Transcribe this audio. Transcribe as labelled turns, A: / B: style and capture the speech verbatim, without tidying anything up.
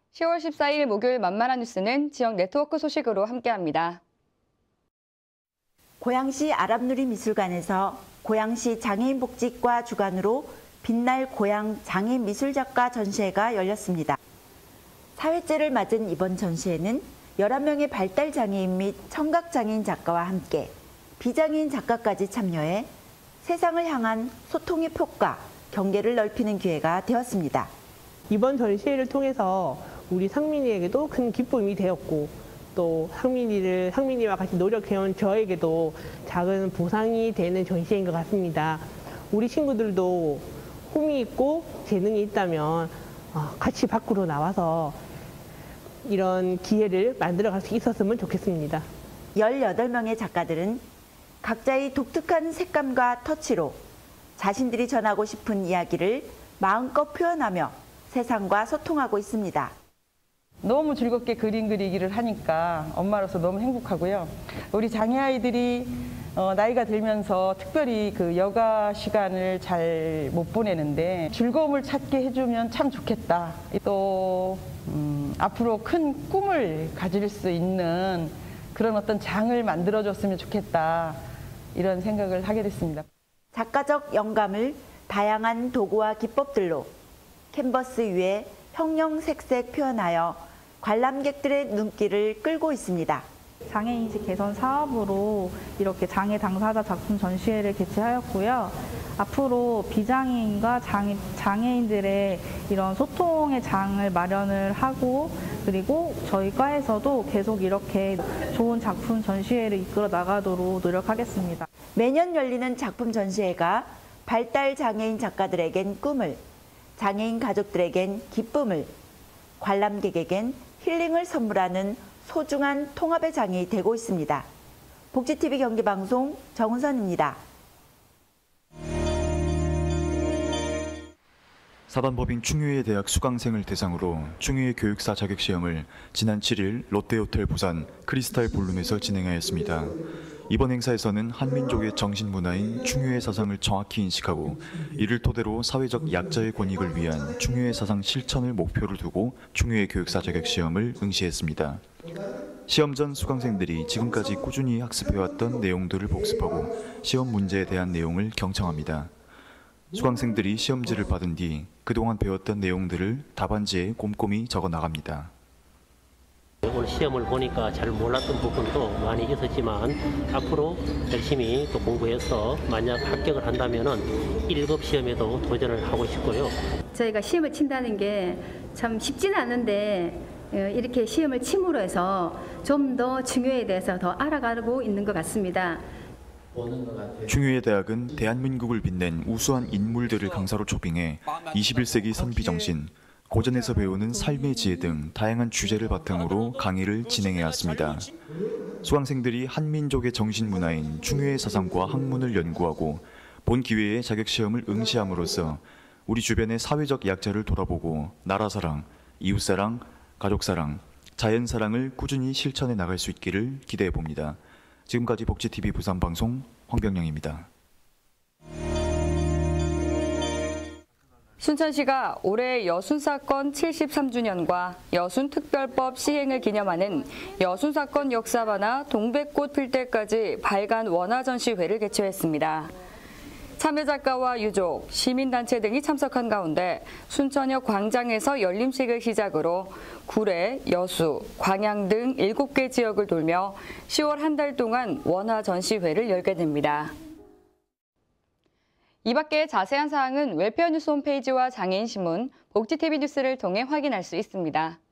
A: 시월 십사일 목요일 만만한 뉴스는 지역 네트워크 소식으로 함께합니다.
B: 고양시 아랍누리미술관에서 고양시 장애인복지과 주관으로 빛날 고양 장애인미술작가 전시회가 열렸습니다. 사회째를 맞은 이번 전시회는 열한 명의 발달장애인 및 청각장애인 작가와 함께 비장애인 작가까지 참여해 세상을 향한 소통의 폭과 경계를 넓히는 기회가 되었습니다.
C: 이번 전시회를 통해서 우리 상민이에게도 큰 기쁨이 되었고 또 상민이를, 상민이와 같이 노력해온 저에게도 작은 보상이 되는 전시회인 것 같습니다. 우리 친구들도 꿈이 있고 재능이 있다면 같이 밖으로 나와서 이런 기회를 만들어갈 수 있었으면 좋겠습니다.
B: 열여덟 명의 작가들은 각자의 독특한 색감과 터치로 자신들이 전하고 싶은 이야기를 마음껏 표현하며 세상과 소통하고 있습니다.
D: 너무 즐겁게 그림 그리기를 하니까 엄마로서 너무 행복하고요. 우리 장애아이들이 어, 나이가 들면서 특별히 그 여가 시간을 잘 못 보내는데 즐거움을 찾게 해주면 참 좋겠다. 또 음, 앞으로 큰 꿈을 가질 수 있는 그런 어떤 장을 만들어줬으면 좋겠다. 이런 생각을 하게 됐습니다.
B: 작가적 영감을 다양한 도구와 기법들로 캔버스 위에 형형색색 표현하여 관람객들의 눈길을 끌고 있습니다.
E: 장애인식 개선 사업으로 이렇게 장애 당사자 작품 전시회를 개최하였고요. 앞으로 비장애인과 장애, 장애인들의 이런 소통의 장을 마련을 하고 그리고 저희 과에서도 계속 이렇게 좋은 작품 전시회를 이끌어 나가도록 노력하겠습니다.
B: 매년 열리는 작품 전시회가 발달 장애인 작가들에겐 꿈을, 장애인 가족들에겐 기쁨을, 관람객에겐 힐링을 선물하는 소중한 통합의 장이 되고 있습니다. 복지티비 경기방송 정은선입니다.
F: 사단법인 충유의 대학 수강생을 대상으로 충유의 교육사 자격시험을 지난 칠일 롯데호텔 부산 크리스탈 볼룸에서 진행하였습니다. 이번 행사에서는 한민족의 정신문화인 충유의 사상을 정확히 인식하고 이를 토대로 사회적 약자의 권익을 위한 충유의 사상 실천을 목표로 두고 충유의 교육사 자격시험을 응시했습니다. 시험 전 수강생들이 지금까지 꾸준히 학습해왔던 내용들을 복습하고 시험 문제에 대한 내용을 경청합니다. 수강생들이 시험지를 받은 뒤 그동안 배웠던 내용들을 답안지에 꼼꼼히 적어 나갑니다.
G: 오늘 시험을 보니까 잘 몰랐던 부분도 많이 있었지만 앞으로 열심히 또 공부해서 만약 합격을 한다면은 일 급 시험에도 도전을 하고 싶고요.
H: 저희가 시험을 친다는 게 참 쉽지는 않은데 이렇게 시험을 침으로 해서 좀 더 중요에 대해서 더 알아가고 있는 것 같습니다.
F: 충유의 대학은 대한민국을 빛낸 우수한 인물들을 강사로 초빙해 이십일 세기 선비정신, 고전에서 배우는 삶의 지혜 등 다양한 주제를 바탕으로 강의를 진행해왔습니다. 수강생들이 한민족의 정신문화인 충유의 사상과 학문을 연구하고 본 기회에 자격시험을 응시함으로써 우리 주변의 사회적 약자를 돌아보고 나라사랑, 이웃사랑, 가족사랑, 자연사랑을 꾸준히 실천해 나갈 수 있기를 기대해봅니다. 지금까지 복지티비 부산방송 황병영입니다.
A: 순천시가 올해 여순사건 칠십삼 주년과 여순특별법 시행을 기념하는 여순사건 역사반화 동백꽃 필 때까지 발간 원화전시회를 개최했습니다. 참여작가와 유족, 시민단체 등이 참석한 가운데 순천역 광장에서 열림식을 시작으로 구례, 여수, 광양 등 일곱 개 지역을 돌며 시월 한 달 동안 원화전시회를 열게 됩니다. 이 밖에 자세한 사항은 웰페어 뉴스 홈페이지와 장애인신문, 복지티비 뉴스를 통해 확인할 수 있습니다.